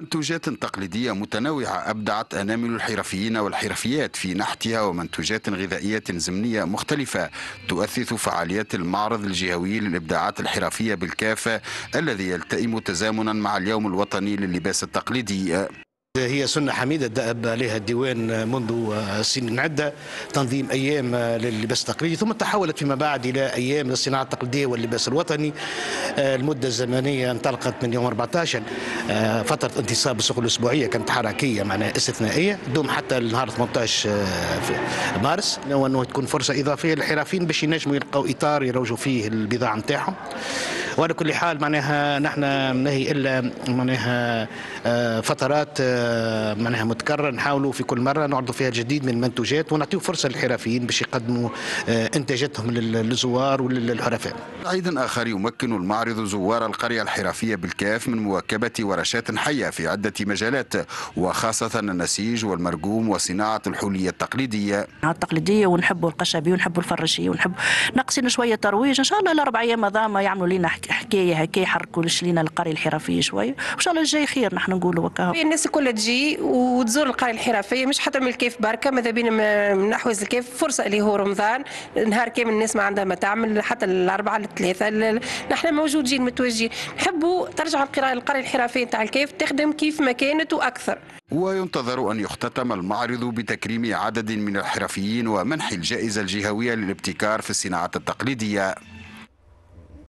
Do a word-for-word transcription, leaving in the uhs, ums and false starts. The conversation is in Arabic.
منتوجات تقليدية متنوعة أبدعت أنامل الحرفيين والحرفيات في نحتها، ومنتوجات غذائية زمنية مختلفة تؤثث فعاليات المعرض الجهوي للإبداعات الحرفية بالكافة، الذي يلتئم تزامنا مع اليوم الوطني للباس التقليدي. هي سنة حميدة دأب عليها الديوان منذ سنين عدة، تنظيم أيام لللباس التقليدي، ثم تحولت فيما بعد إلى أيام للصناعة التقليدية واللباس الوطني. المدة الزمنية انطلقت من يوم أربعة عشر، فترة انتصاب السوق الأسبوعية كانت حركية معناها استثنائية تدوم حتى النهار ثمانية عشر مارس، وأنه تكون فرصة إضافية للحرفيين باش ينجموا يلقوا إطار يروجوا فيه البضاعة نتاعهم. وعلى كل حال معناها نحن نهي إلا معناها فترات معناها متكررة نحاولوا في كل مرة نعرضوا فيها جديد من المنتوجات ونعطيو فرصة للحرفيين باش يقدموا إنتاجاتهم للزوار وللحرفاء. عيد آخر يمكن المعرض زوار القرية الحرفية بالكاف من مواكبة ورشات حية في عدة مجالات، وخاصة النسيج والمرقوم وصناعة الحلية التقليدية. التقليدية ونحبوا القشبي ونحبوا الفرشي ونحب ناقصين شوية ترويج، إن شاء الله الأربع أيام هذاما يعملوا لنا حكاية هكا يحركوا لنا القرية الحرفية شوية، وإن شاء الله الجاي خير. نحن نقولوا وكا الناس الكل تجي وتزور القرية الحرفية، مش حتى من الكيف بركة، ماذا بينا من أحوز الكيف فرصة اللي هو رمضان نهار كامل الناس ما عندها ما تعمل، حتى الأربعة الثلاثة نحن موجودين متواجدين. نحبوا ترجع القرية الحرفية نتاع الكيف تخدم كيف ما كانت وأكثر. وينتظر أن يختتم المعرض بتكريم عدد من الحرفيين ومنح الجائزة الجهوية للابتكار في الصناعات التقليدية.